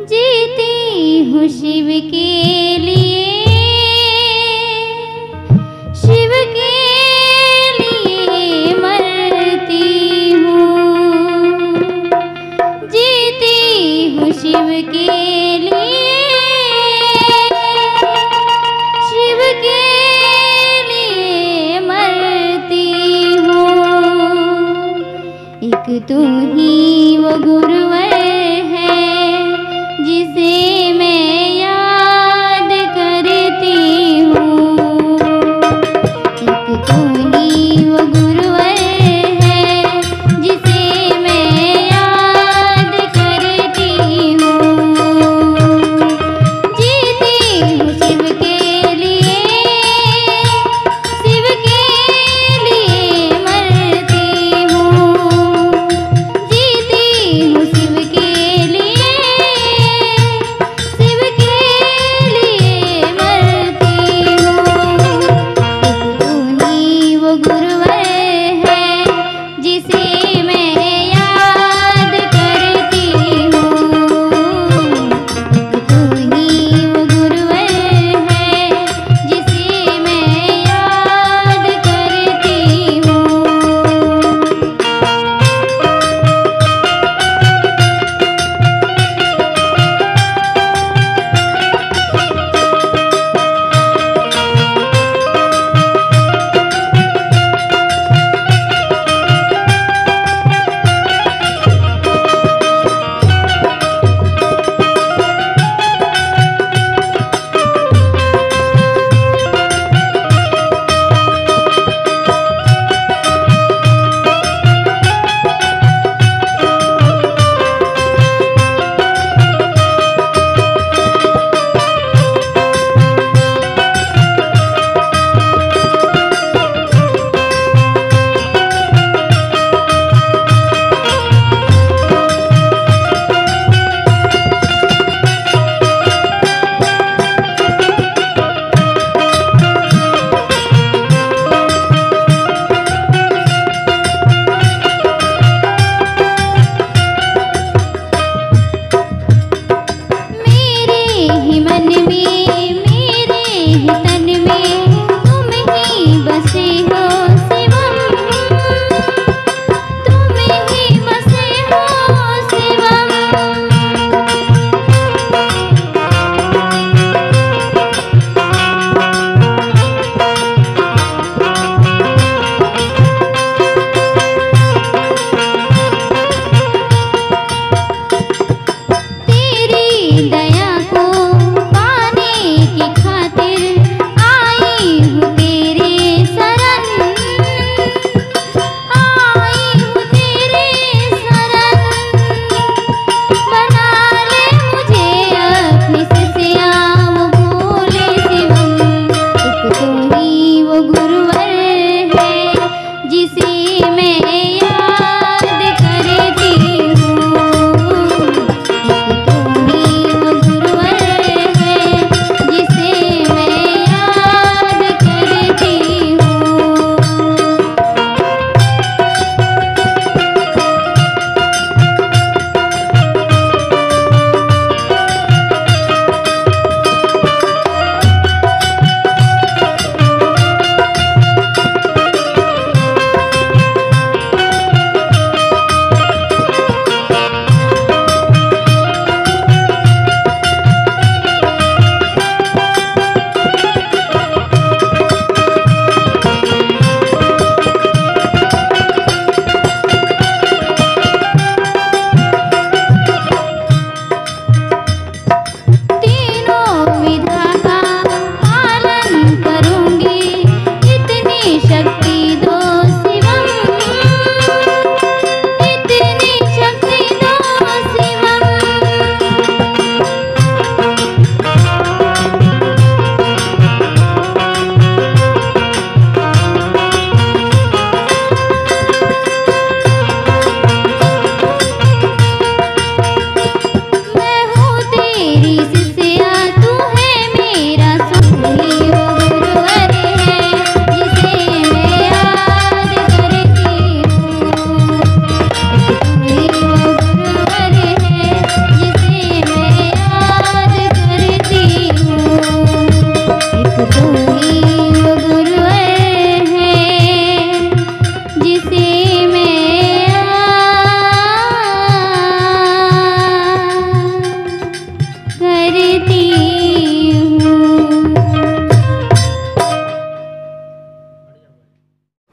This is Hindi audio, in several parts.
जीती हूँ शिव के लिए, शिव के लिए मरती हूँ। जीती हूँ शिव के लिए, शिव के लिए मरती हूँ। एक तू ही वो गुरुवर है जिसे मैं याद करती हूँ। एक तू ही वो गुरुवर है जिसे मैं याद करती हूँ। जीती हूँ शिव के लिए, शिव के लिए मरती हूँ।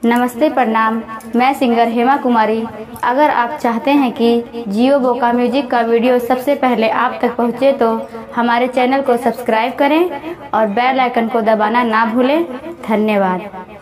नमस्ते प्रणाम, मैं सिंगर हेमा कुमारी। अगर आप चाहते हैं कि जियो बोका म्यूजिक का वीडियो सबसे पहले आप तक पहुंचे तो हमारे चैनल को सब्सक्राइब करें और बेल आइकन को दबाना ना भूलें। धन्यवाद।